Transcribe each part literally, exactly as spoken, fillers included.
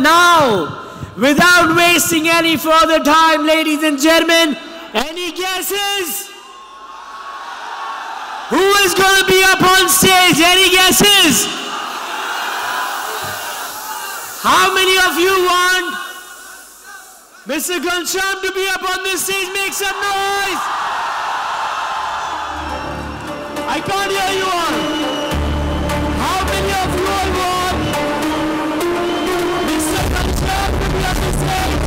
now, without wasting any further time, ladies and gentlemen, any guesses? Who is going to be up on stage? Any guesses? How many of you want Mister Ghanshyam to be up on this stage? Make some noise! I can't hear you all. How many of you all want Mister Ghanshyam to be on this stage?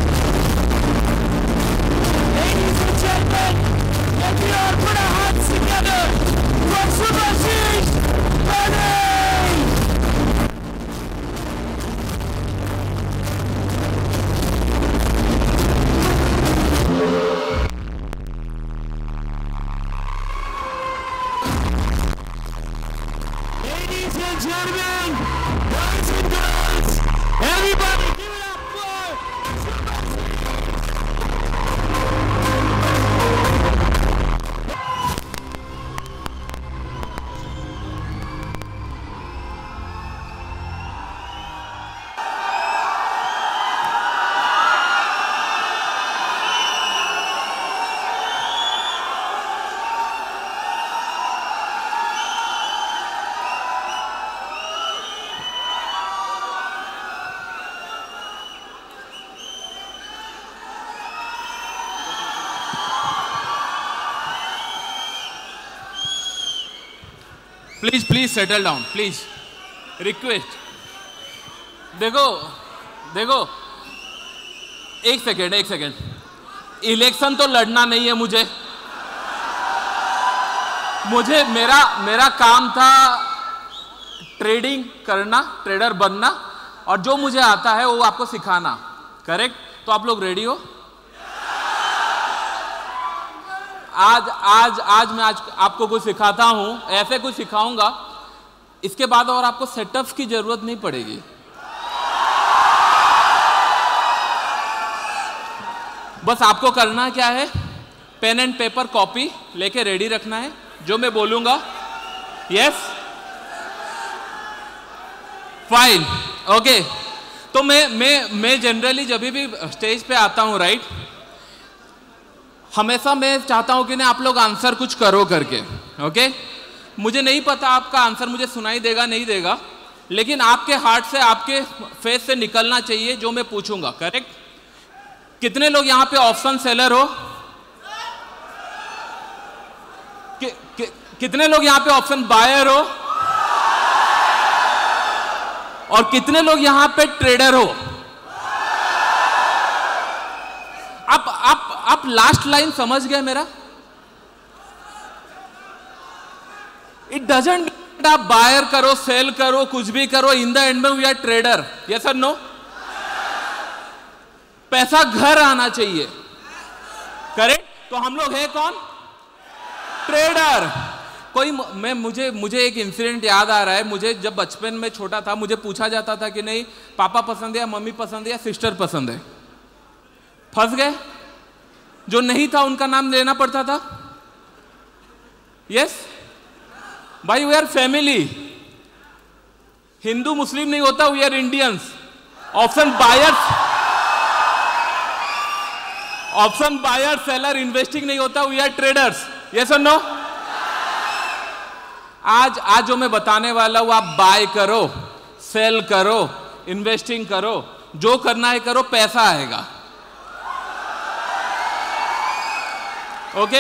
Ladies and gentlemen, let me all put our hands together for Subhashish Bane! Ladies and gentlemen, boys and girls, everybody give it up for please please settle down please, request. देखो देखो एक second एक second, election तो लड़ना नहीं है मुझे मुझे मेरा मेरा काम था ट्रेडिंग करना, ट्रेडर बनना, और जो मुझे आता है वो आपको सिखाना, करेक्ट? तो आप लोग रेडी हो? आज आज आज मैं आज आपको कुछ सिखाता हूं, ऐसे कुछ सिखाऊंगा, इसके बाद और आपको सेटअप की जरूरत नहीं पड़ेगी। बस आपको करना क्या है, पेन एंड पेपर कॉपी लेके रेडी रखना है, जो मैं बोलूंगा यस फाइन ओके। तो मैं मैं मैं जनरली जब भी स्टेज पे आता हूं, राइट, हमेशा मैं चाहता हूं कि ना आप लोग आंसर कुछ करो करके, ओके? मुझे नहीं पता आपका आंसर मुझे सुनाई देगा नहीं देगा, लेकिन आपके हार्ट से, आपके फेस से निकलना चाहिए जो मैं पूछूंगा, करेक्ट? कितने लोग यहाँ पे ऑप्शन सेलर हो? कि, कि, कितने लोग यहाँ पे ऑप्शन बायर हो? और कितने लोग यहाँ पे ट्रेडर हो? आप आप आप लास्ट लाइन समझ गए मेरा? इट डजंट आप बायर करो, सेल करो, कुछ भी करो, इन द एंड में वी आर ट्रेडर, यस और नो? पैसा घर आना चाहिए, करेक्ट? तो हम लोग हैं कौन? ट्रेडर। कोई मैं मुझे मुझे एक इंसिडेंट याद आ रहा है। मुझे जब बचपन में छोटा था, मुझे पूछा जाता था कि नहीं पापा पसंद है या मम्मी पसंद है या सिस्टर पसंद है। फंस गए? जो नहीं था उनका नाम लेना पड़ता था। यस भाई, we are family. Hindu Muslim नहीं होता, we are Indians. Option buyers option buyer seller investing नहीं होता, वी आर ट्रेडर्स, यस और नो? आज आज जो मैं बताने वाला हूं, आप बाय करो, सेल करो, इन्वेस्टिंग करो, जो करना है करो, पैसा आएगा, ओके?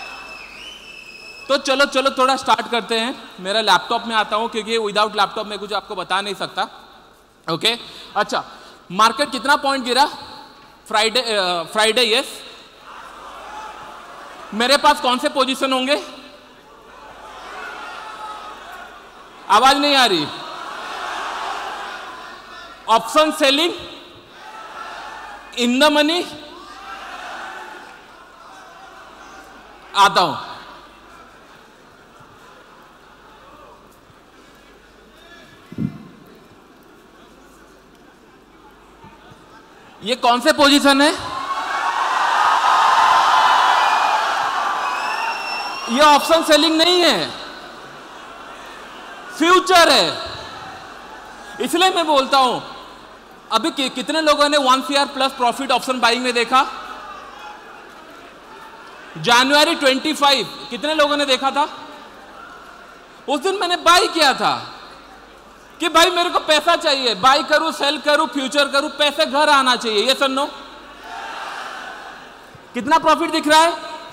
तो चलो चलो थोड़ा स्टार्ट करते हैं। मेरा लैपटॉप में आता हूं क्योंकि विदाउट लैपटॉप में कुछ आपको बता नहीं सकता, ओके? अच्छा, मार्केट कितना पॉइंट गिरा फ्राइडे फ्राइडे यस। मेरे पास कौन से पोजीशन होंगे? आवाज नहीं आ रही। Option selling, in the money, आता हूं। ये कौन से पोजीशन है? ये ऑप्शन सेलिंग नहीं है, फ्यूचर है। इसलिए मैं बोलता हूं अभी कि, कितने लोगों ने one CR plus profit option buying में देखा? जनवरी पच्चीस कितने लोगों ने देखा था? उस दिन मैंने बाई किया था कि भाई मेरे को पैसा चाहिए, बाई करूं, सेल करूं, फ्यूचर करूं, पैसे घर आना चाहिए। ये सुनो, कितना प्रॉफिट दिख रहा है?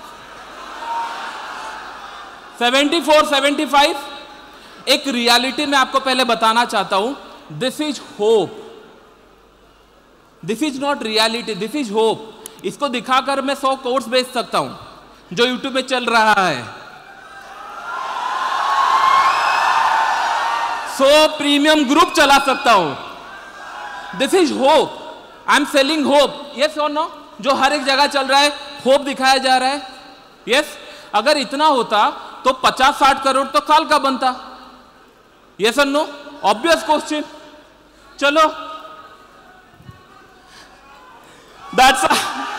चौहत्तर, पचहत्तर। एक रियलिटी में आपको पहले बताना चाहता हूं, this is hope, this is not reality, this is hope. इसको दिखाकर मैं सौ कोर्स बेच सकता हूं जो यूट्यूब में चल रहा है, सौ प्रीमियम ग्रुप चला सकता हूं। This is hope, I am selling hope. Yes और नो? जो हर एक जगह चल रहा है, होप दिखाया जा रहा है। Yes yes? अगर इतना होता तो पचास साठ करोड़ तो साल का बनता। यस और नो? Obvious question. चलो, दैट्स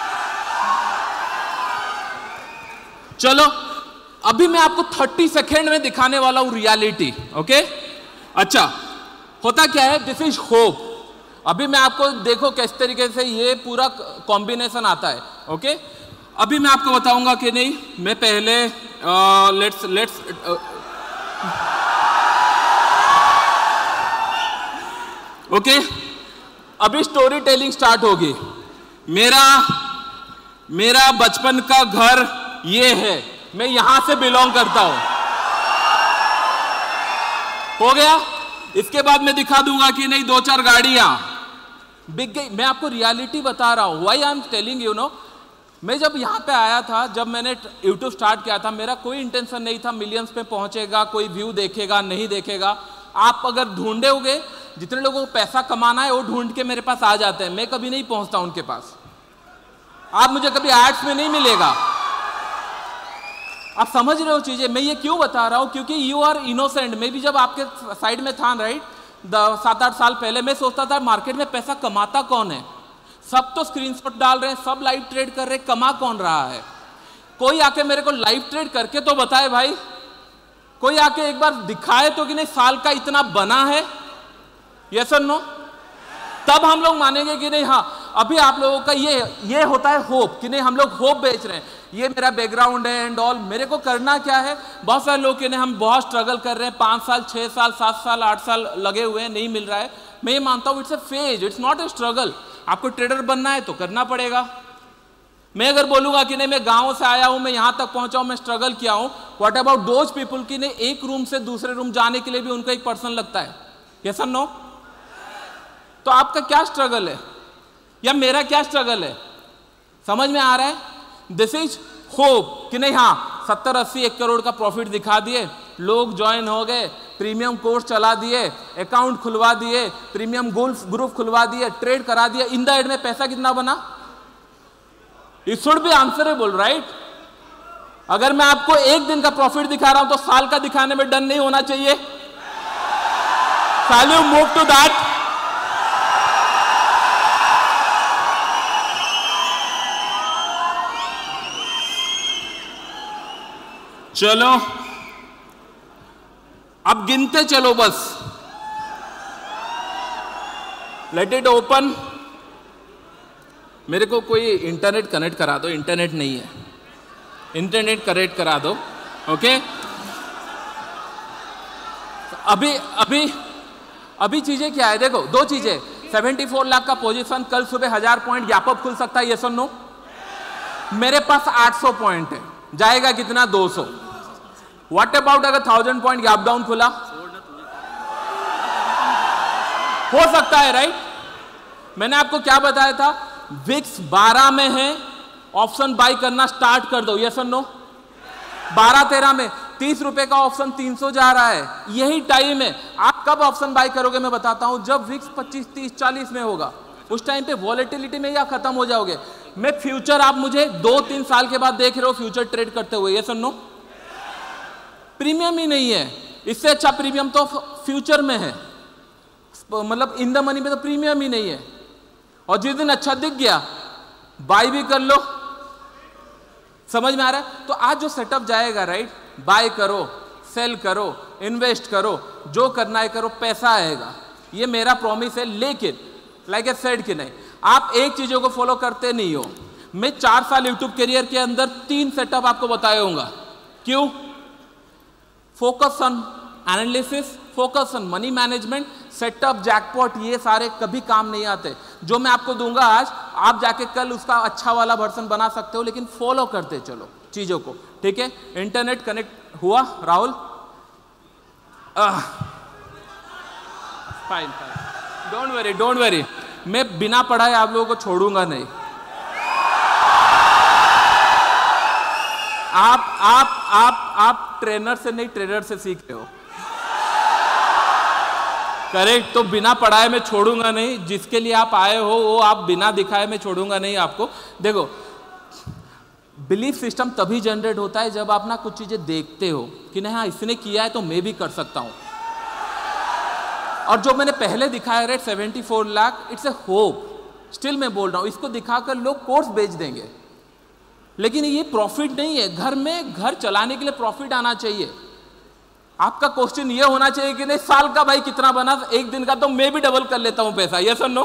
चलो अभी मैं आपको तीस सेकेंड में दिखाने वाला हूं रियलिटी। ओके, अच्छा होता क्या है? This is hope. अभी मैं आपको देखो किस तरीके से ये पूरा कॉम्बिनेशन आता है। ओके, अभी मैं आपको बताऊंगा कि नहीं। मैं पहले लेट्स लेट्स ओके, अभी स्टोरी टेलिंग स्टार्ट होगी। मेरा मेरा बचपन का घर ये है, मैं यहां से बिलोंग करता हूं। हो गया। इसके बाद मैं दिखा दूंगा कि नहीं दो चार गाड़ियां बिक गई। मैं आपको रियलिटी बता रहा हूं, why I am telling you know. मैं जब यहां पे आया था, जब मैंने यूट्यूब स्टार्ट किया था, मेरा कोई इंटेंशन नहीं था मिलियंस पे पहुंचेगा, कोई व्यू देखेगा नहीं देखेगा। आप अगर ढूंढोगे, जितने लोगों को पैसा कमाना है वो ढूंढ के मेरे पास आ जाते हैं, मैं कभी नहीं पहुंचता उनके पास। आप मुझे कभी एड्स में नहीं मिलेगा। आप समझ रहे हो चीजें? मैं ये क्यों बता रहा हूं? क्योंकि यू आर इनोसेंट। मैं भी जब आपके साइड में था राइट, सात आठ साल पहले, मैं सोचता था मार्केट में पैसा कमाता कौन है। सब तो स्क्रीनशॉट डाल रहे हैं, सब लाइव ट्रेड कर रहे हैं, कमा कौन रहा है? कोई आके मेरे को लाइव ट्रेड करके तो बताए भाई, कोई आके एक बार दिखाए तो कि नहीं साल का इतना बना है। यस और नो? तब हम लोग मानेंगे कि नहीं। हाँ, अभी आप लोगों का ये ये होता है होप कि नहीं, हम लोग होप बेच रहे हैं, ये मेरा बैकग्राउंड है एंड ऑल। मेरे को करना क्या है? बहुत सारे लोग के नहीं, हम बहुत स्ट्रगल कर रहे हैं, पाँच साल छः साल सात साल आठ साल लगे हुए हैं, नहीं मिल रहा है। मैं ये मानता हूँ it's a phase, it's not a struggle. आपको ट्रेडर बनना है तो करना पड़ेगा। मैं अगर बोलूंगा कि नहीं मैं गाँव से आया हूँ, मैं यहाँ तक पहुँचा हूँ, मैं स्ट्रगल किया हूँ, व्हाट अबाउट दोज पीपल की नहीं एक रूम से दूसरे रूम जाने के लिए भी उनको एक पर्सन लगता है। यस और नो? तो आपका क्या स्ट्रगल है या मेरा क्या स्ट्रगल है? समझ में आ रहा है? दिस इज होप कि नहीं। हाँ, सत्तर अस्सी एक करोड़ का प्रॉफिट दिखा दिए, लोग ज्वाइन हो गए, प्रीमियम कोर्स चला दिए, अकाउंट खुलवा दिए, प्रीमियम गोल्फ ग्रुप खुलवा दिए, ट्रेड करा दिया। इन द एंड में पैसा कितना बना? It should be answerable right. अगर मैं आपको एक दिन का प्रॉफिट दिखा रहा हूं तो साल का दिखाने में डन नहीं होना चाहिए। Shall you move to that? चलो अब गिनते चलो बस। Let it open. मेरे को कोई इंटरनेट कनेक्ट करा दो, इंटरनेट नहीं है, इंटरनेट कनेक्ट करा दो। ओके, अभी अभी अभी चीजें क्या है देखो, दो चीजें। चौहत्तर लाख का पोजीशन कल सुबह हजार पॉइंट गैप अप खुल सकता है, यस और नो? मेरे पास आठ सौ पॉइंट है, जाएगा कितना? दो सौ। व्हाट अबाउट अगर थाउजेंड पॉइंट गैप डाउन खुला? हो सकता है राइट। मैंने आपको क्या बताया था? विक्स बारह में है, ऑप्शन बाई करना स्टार्ट कर दो, यस और नो? बारह तेरह में तीस रुपए का ऑप्शन तीन सौ जा रहा है, यही टाइम है। आप कब ऑप्शन बाई करोगे मैं बताता हूं, जब विक्स पच्चीस तीस चालीस में होगा, उस टाइम पे वॉलेटिलिटी में या खत्म हो जाओगे। मैं फ्यूचर, आप मुझे दो तीन साल के बाद देख रहे हो फ्यूचर ट्रेड करते हुए, यस और नो? प्रीमियम ही नहीं है, इससे अच्छा प्रीमियम तो फ्यूचर में है, मतलब इन द मनी में तो प्रीमियम ही नहीं है। और जिस दिन अच्छा दिख गया बाय भी कर लो। समझ में आ रहा है? तो आज जो सेटअप जाएगा राइट, बाय करो, सेल करो, इन्वेस्ट करो, जो करना है करो, पैसा आएगा, ये मेरा प्रॉमिस है। लेकिन लाइक ए सेड कि नहीं, आप एक चीजों को फॉलो करते नहीं हो। मैं चार साल यूट्यूब करियर के अंदर तीन सेटअप आपको बताया होगा। क्यों? Focus on analysis, focus on money management, setup, jackpot, ये सारे कभी काम नहीं आते। जो मैं आपको दूंगा आज, आप जाके कल उसका अच्छा वाला वर्जन बना सकते हो, लेकिन फॉलो करते चलो चीजों को, ठीक है? इंटरनेट कनेक्ट हुआ Rahul? Fine fine, don't worry don't worry, मैं बिना पढ़ाए आप लोगों को छोड़ूंगा नहीं। आप आप आप आप ट्रेनर से नहीं, ट्रेनर से सीख रहे हो, करेक्ट? तो बिना पढ़ाए मैं छोड़ूंगा नहीं। जिसके लिए आप आए हो वो आप बिना दिखाए मैं छोड़ूंगा नहीं आपको। देखो, बिलीफ सिस्टम तभी जनरेट होता है जब आप ना कुछ चीजें देखते हो कि नहीं हाँ इसने किया है तो मैं भी कर सकता हूं। और जो मैंने पहले दिखाया rate seventy four lakh, it's a hope. Still मैं बोल रहा हूं, इसको दिखाकर लोग कोर्स बेच देंगे, लेकिन ये प्रॉफिट नहीं है। घर में घर चलाने के लिए प्रॉफिट आना चाहिए। आपका क्वेश्चन ये होना चाहिए कि नहीं साल का भाई कितना बना, एक दिन का तो मैं भी डबल कर लेता हूं पैसा, यस और नो?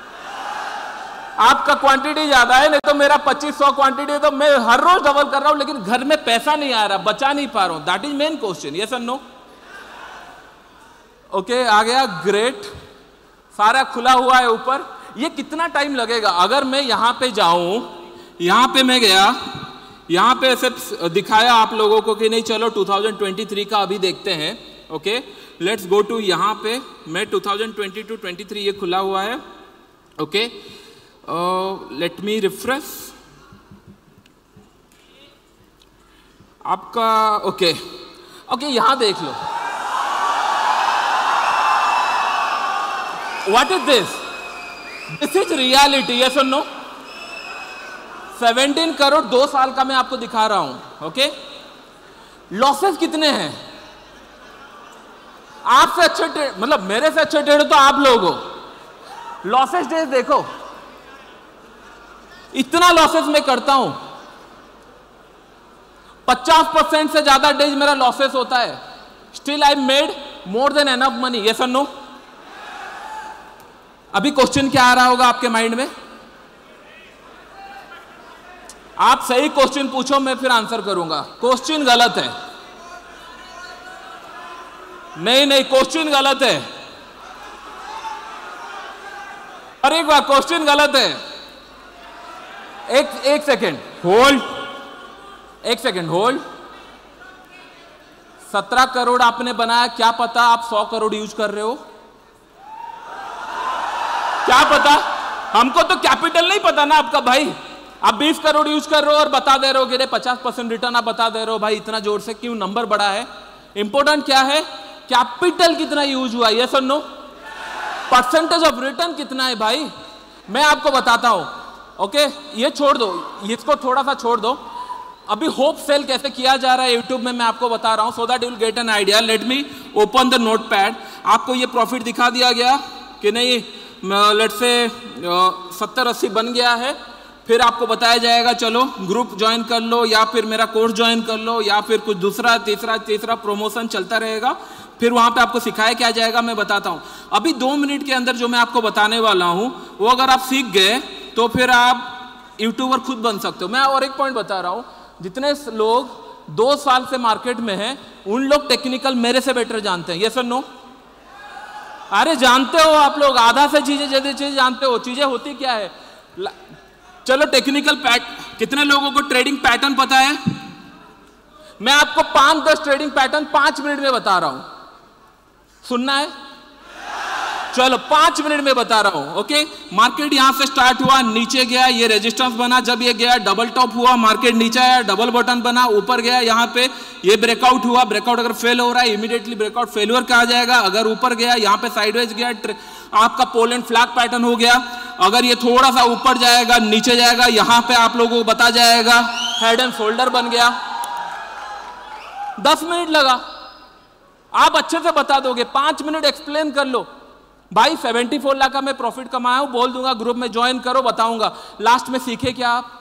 आपका क्वांटिटी ज्यादा है, नहीं तो मेरा पच्चीस सौ क्वांटिटी है तो मैं हर रोज डबल कर रहा हूं, लेकिन घर में पैसा नहीं आ रहा, बचा नहीं पा रहा हूं। That is main question, yes और नो? ओके, आ गया, ग्रेट। सारा खुला हुआ है ऊपर। ये कितना टाइम लगेगा? अगर मैं यहां पे जाऊं, यहां पे मैं गया, यहां पे ऐसे दिखाया आप लोगों को कि नहीं चलो टू थाउजेंड ट्वेंटी थ्री का अभी देखते हैं। ओके, लेट्स गो टू, यहां पे मैं two thousand twenty two twenty three ये खुला हुआ है। ओके, लेट मी रिफ्रेश आपका। ओके ओके, यहां देख लो, what is this? This is reality, yes और नो? सत्रह करोड़ दो साल का मैं आपको दिखा रहा हूं। ओके, लॉसेस कितने हैं? आपसे अच्छे, मतलब मेरे से अच्छे ट्रेडर तो आप लोग हो। लॉसेस डेज देखो, इतना लॉसेस मैं करता हूं, पचास परसेंट से ज्यादा डेज मेरा लॉसेस होता है। Still I made more than enough money, yes और नो? अभी क्वेश्चन क्या आ रहा होगा आपके माइंड में? आप सही क्वेश्चन पूछो, मैं फिर आंसर करूंगा। क्वेश्चन गलत है, नहीं नहीं क्वेश्चन गलत है। और एक बार क्वेश्चन गलत है। एक एक सेकेंड होल्ड, एक सेकेंड होल्ड। सत्रह करोड़ आपने बनाया, क्या पता आप सौ करोड़ यूज कर रहे हो? क्या पता? हमको तो कैपिटल नहीं पता ना आपका भाई। आप बीस करोड़ यूज कर रहे हो और बता दे रहे हो कि पचास परसेंट रिटर्न, आप बता दे रहे हो भाई इतना जोर से क्यों? नंबर बड़ा है। इंपॉर्टेंट क्या है? कैपिटल कितना यूज हुआ, यस और नो? परसेंटेज ऑफ रिटर्न कितना है भाई? मैं आपको बताता हूं। ओके, ये छोड़ दो, इसको थोड़ा सा छोड़ दो। अभी होप सेल कैसे किया जा रहा है यूट्यूब में मैं आपको बता रहा हूं, so that you will get an idea. Let me open the notepad. आपको ये प्रॉफिट दिखा दिया गया कि नहीं? लेट से सत्तर अस्सी बन गया है। फिर आपको बताया जाएगा चलो ग्रुप ज्वाइन कर लो, या फिर मेरा कोर्स ज्वाइन कर लो, या फिर कुछ दूसरा तीसरा तीसरा प्रमोशन चलता रहेगा। फिर वहां पे आपको सिखाया क्या जाएगा मैं बताता हूं। अभी दो मिनट के अंदर जो मैं आपको बताने वाला हूं वो अगर आप सीख गए तो फिर आप यूट्यूबर खुद बन सकते हो। मैं और एक पॉइंट बता रहा हूं, जितने लोग दो साल से मार्केट में हैं उन लोग टेक्निकल मेरे से बेटर जानते हैं, यस और नो? अरे जानते हो आप लोग, आधा से चीजें ज्यादा चीजें जानते हो। चीजें होती क्या है, चलो टेक्निकल पैट, कितने लोगों को ट्रेडिंग पैटर्न पता है? मैं आपको पांच दस ट्रेडिंग पैटर्न पांच मिनट में बता रहा हूं, सुनना है? चलो पांच मिनट में बता रहा हूं। ओके, मार्केट यहां से स्टार्ट हुआ, नीचे गया, ये रेजिस्टेंस बना, जब ये गया डबल टॉप हुआ, मार्केट नीचे आया, डबल बटन बना, ऊपर गया, यहां पे ये ब्रेकआउट हुआ। ब्रेकआउट अगर फेल हो रहा है इमीडिएटली ब्रेकआउट फेलियर कहा जाएगा। अगर ऊपर गया, यहां पे साइडवेज गया, आपका पोल एंड फ्लैग पैटर्न हो गया। अगर ये थोड़ा सा ऊपर जाएगा, नीचे जाएगा, यहां पे आप लोगों को बता जाएगा हेड एंड शोल्डर बन गया। दस मिनट लगा, आप अच्छे से बता दोगे। पांच मिनट एक्सप्लेन कर लो भाई, चौहत्तर लाख का मैं प्रॉफिट कमाया हूं, बोल दूंगा ग्रुप में ज्वाइन करो, बताऊंगा। लास्ट में सीखे क्या आप?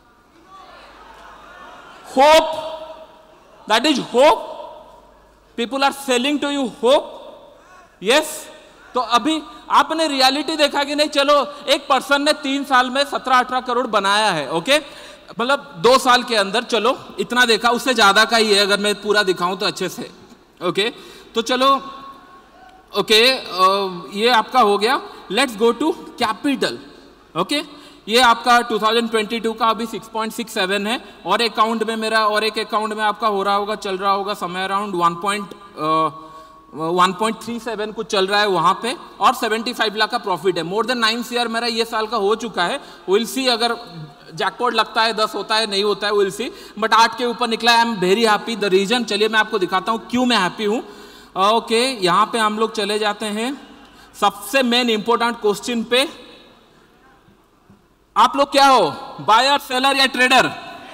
Hope, that is hope. People are selling to you hope, yes. तो अभी आपने रियलिटी देखा कि नहीं? चलो एक पर्सन ने तीन साल में सत्रह अठारह करोड़ बनाया है, ओके, मतलब दो साल के अंदर, चलो इतना देखा, उससे ज्यादा का ही है अगर मैं पूरा दिखाऊं तो अच्छे से, ओके। तो चलो ओके, ये आपका हो गया। Let's go to capital, okay. ये आपका दो हज़ार बाईस का अभी छह पॉइंट छह सात है, और अकाउंट में मेरा, और एक अकाउंट में आपका हो रहा होगा, चल रहा होगा समय around one point three seven कुछ चल रहा है वहां पे, और पचहत्तर लाख का प्रॉफिट है। मोर देन नाइन सीआर मेरा ये साल का हो चुका है। विल सी अगर जैकपॉट लगता है, दस होता है, नहीं होता है, विल सी, बट आठ के ऊपर निकला है। I am very happy. The reason, चलिए मैं आपको दिखाता हूं क्यों मैं हैप्पी हूं। ओके, यहां पे हम लोग चले जाते हैं सबसे मेन इंपॉर्टेंट क्वेश्चन पे। आप लोग क्या हो, बायर, सेलर या ट्रेडर?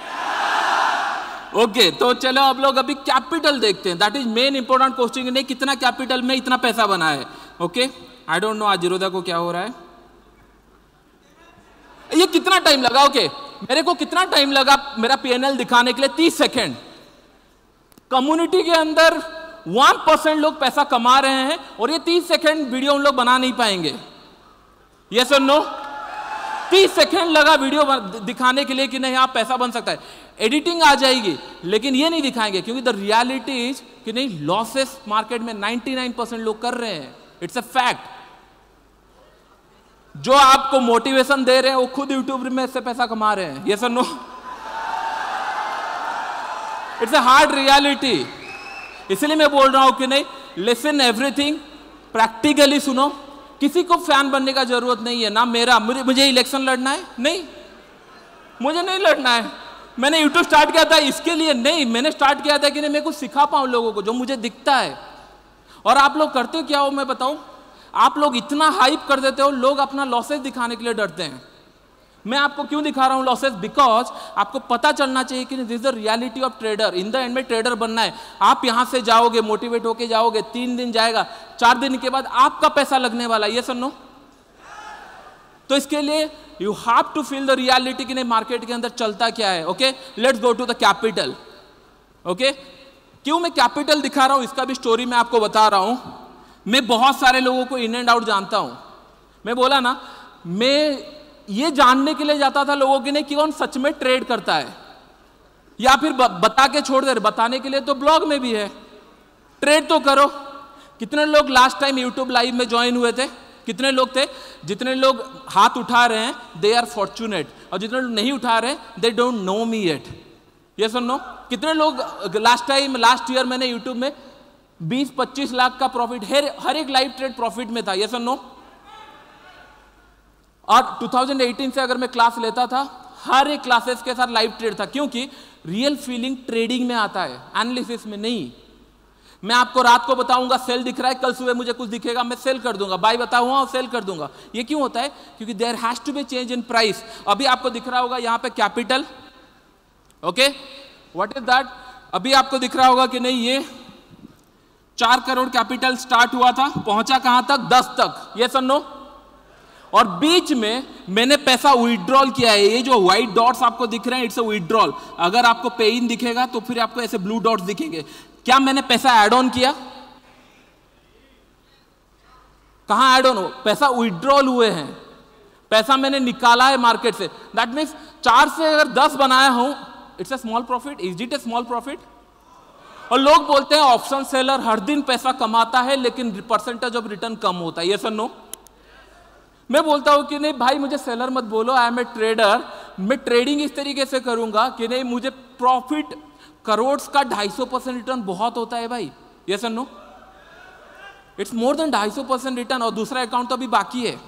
ओके okay, तो चलो अब लोग अभी कैपिटल देखते हैं। That is main important question, नहीं कितना कैपिटल में इतना पैसा बना है। ओके, आई डोंट नो आज जीरोधा को क्या हो रहा है, ये कितना टाइम लगा? ओके okay, मेरे को कितना टाइम लगा मेरा पीएनएल दिखाने के लिए? तीस सेकेंड। कम्युनिटी के अंदर वन परसेंट लोग पैसा कमा रहे हैं, और ये तीस सेकेंड वीडियो उन लोग बना नहीं पाएंगे। यस और नो? तीस सेकेंड लगा वीडियो दिखाने के लिए कि नहीं आप पैसा बन सकता है। एडिटिंग आ जाएगी, लेकिन ये नहीं दिखाएंगे, क्योंकि द रियलिटी इज कि नहीं, लॉसेस मार्केट में निन्यानवे परसेंट लोग कर रहे हैं। It's a fact. जो आपको मोटिवेशन दे रहे हैं वो खुद यूट्यूब में से पैसा कमा रहे हैं। यस और no? It's a hard reality. इसलिए मैं बोल रहा हूं कि नहीं, लिसन एवरीथिंग, प्रैक्टिकली सुनो। किसी को फैन बनने का जरूरत नहीं है ना मेरा। मुझे, मुझे इलेक्शन लड़ना है? नहीं, मुझे नहीं लड़ना है। मैंने यूट्यूब स्टार्ट किया था इसके लिए नहीं, मैंने स्टार्ट किया था कि नहीं मैं कुछ सिखा पाऊं लोगों को जो मुझे दिखता है। और आप लोग करते हो क्या हो मैं बताऊं? आप लोग इतना हाइप कर देते हो, लोग अपना लॉसेस दिखाने के लिए डरते हैं। मैं आपको क्यों दिखा रहा हूं लॉसेस? बिकॉज आपको पता चलना चाहिए कि this is the reality of trader. In the end में ट्रेडर बनना है। आप यहां से जाओगे, मोटिवेट होके जाओगे, तीन दिन जाएगा, चार दिन के बाद आपका पैसा लगने वाला है। ये सुनो, तो इसके लिए you have to feel the reality कि नहीं मार्केट के अंदर चलता क्या है। Okay, let's go to the capital. Okay, क्यों मैं कैपिटल दिखा रहा हूं इसका भी स्टोरी मैं आपको बता रहा हूं। मैं बहुत सारे लोगों को इन एंड आउट जानता हूं। मैं बोला ना, मैं ये जानने के लिए जाता था लोगों के लिए कि कौन सच में ट्रेड करता है, या फिर बता के छोड़ दे। बताने के लिए तो ब्लॉग में भी है, ट्रेड तो करो। कितने लोग लास्ट टाइम यूट्यूब लाइव में ज्वाइन हुए थे? कितने लोग थे? जितने लोग हाथ उठा रहे हैं दे आर फॉर्चुनेट, और जितने लोग नहीं उठा रहे they don't know me yet. Yes और नो? कितने लोग लास्ट टाइम, लास्ट ईयर मैंने यूट्यूब में बीस पच्चीस लाख का प्रॉफिट हर हर एक लाइव ट्रेड प्रॉफिट में था। यस और नो? और दो हज़ार अठारह से अगर मैं क्लास लेता था, हर एक क्लासेस के साथ लाइव ट्रेड था, क्योंकि रियल फीलिंग ट्रेडिंग में आता है, एनालिसिस में नहीं। मैं आपको रात को बताऊंगा सेल दिख रहा है, कल सुबह मुझे कुछ दिखेगा मैं सेल कर दूंगा, बाय बता हुआ सेल कर दूंगा। ये क्यों होता है? क्योंकि there has to be change in price. अभी आपको दिख रहा होगा यहाँ पे capital. Okay, what is that? अभी आपको दिख रहा होगा कि नहीं, ये चार करोड़ कैपिटल स्टार्ट हुआ था, पहुंचा कहां तक? दस तक। ये सुन नो, और बीच में मैंने पैसा विड्रॉल किया है। ये जो व्हाइट डॉट्स आपको दिख रहे हैं, इट्स अ विड्रॉल। अगर आपको पे इन दिखेगा तो फिर आपको ऐसे ब्लू डॉट्स दिखेंगे। क्या मैंने पैसा ऐड ऑन किया? कहां ऐड ऑन हो? पैसा विड्रॉल हुए हैं, पैसा मैंने निकाला है मार्केट से। दैट मीन्स चार से अगर दस बनाया हूं, it's a small profit. Is it a small profit? और लोग बोलते हैं ऑप्शन सेलर हर दिन पैसा कमाता है लेकिन परसेंटेज ऑफ रिटर्न कम होता है। यस और नो? मैं बोलता हूं कि नहीं भाई, मुझे सेलर मत बोलो, आई एम ए ट्रेडर। मैं ट्रेडिंग इस तरीके से करूंगा कि नहीं मुझे प्रॉफिट करोड़ का ढाई सौ परसेंट रिटर्न बहुत होता है भाई। यस और नो? इट्स मोर देन ढाई सौ परसेंट रिटर्न, और दूसरा अकाउंट तो अभी बाकी है।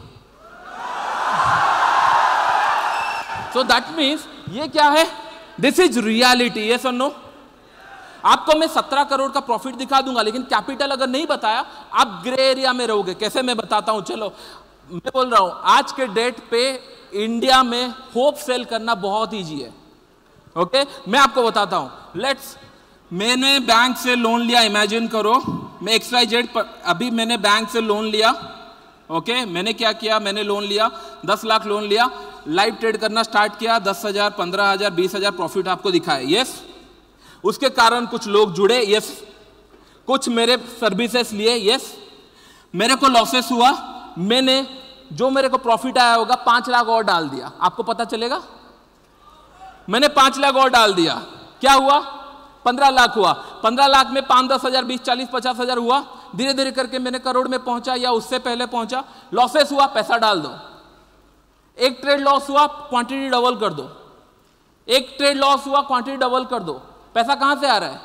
सो दैट मीन्स ये क्या है? This is reality. यस और नो? आपको मैं सत्रह करोड़ का प्रॉफिट दिखा दूंगा, लेकिन कैपिटल अगर नहीं बताया आप ग्रे एरिया में रहोगे। कैसे मैं बताता हूं, चलो मैं बोल रहा हूं आज के डेट पे इंडिया में होप सेल करना बहुत इजी है। Okay okay? मैं आपको बताता हूं। लेट्स, मैंने बैंक से लोन लिया, इमेजिन करो मैं एक्स वाई जेड, अभी मैंने बैंक से लोन लिया। Okay okay? मैंने क्या किया? मैंने लोन लिया, दस लाख लोन लिया, लाइव ट्रेड करना स्टार्ट किया, दस हजार पंद्रह हजार बीस हजार प्रॉफिट आपको दिखाए। यस, उसके कारण कुछ लोग जुड़े। यस, कुछ मेरे सर्विसेज लिए। यस, मेरे को लॉसेस हुआ, मैंने जो मेरे को प्रॉफिट आया होगा पांच लाख और डाल दिया, आपको पता चलेगा? मैंने पांच लाख और डाल दिया, क्या हुआ? पंद्रह लाख हुआ। पंद्रह लाख में पांच दस हजार बीस चालीस पचास हजार हुआ, धीरे धीरे करके मैंने करोड़ में पहुंचा या उससे पहले पहुंचा। लॉसेस हुआ, पैसा डाल दो। एक ट्रेड लॉस हुआ, क्वांटिटी डबल कर दो। एक ट्रेड लॉस हुआ, क्वांटिटी डबल कर दो। पैसा कहां से आ रहा है?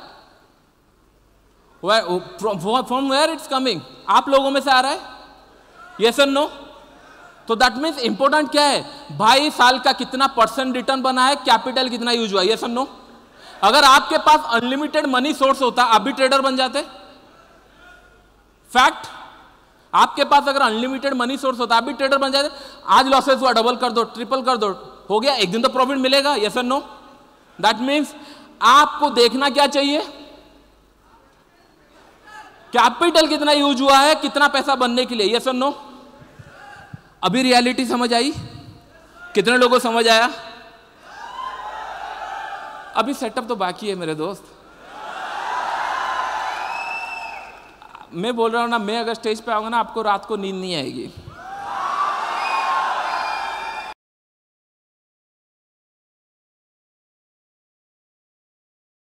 From where it's coming? आप लोगों में से आ रहा है? यस और नो? तो दैट मीन्स इंपॉर्टेंट क्या है भाई? साल का कितना परसेंट रिटर्न बना है, कैपिटल कितना यूज हुआ, यस और नो? अगर आपके पास अनलिमिटेड मनी सोर्स होता आप भी ट्रेडर बन जाते। फैक्ट, आपके पास अगर अनलिमिटेड मनी सोर्स होता आप भी ट्रेडर बन जाते। आज लॉसेस हुआ, डबल कर दो, ट्रिपल कर दो, हो गया, एक दिन तो प्रॉफिट मिलेगा, यस और नो? दैट मीन्स आपको देखना क्या चाहिए? कैपिटल कितना यूज हुआ है, कितना पैसा बनने के लिए, यस और नो? अभी रियलिटी समझ आई? कितने लोगों को समझ आया? अभी सेटअप तो बाकी है मेरे दोस्त। मैं बोल रहा हूं ना, मैं अगर स्टेज पे आऊंगा ना, आपको रात को नींद नहीं आएगी।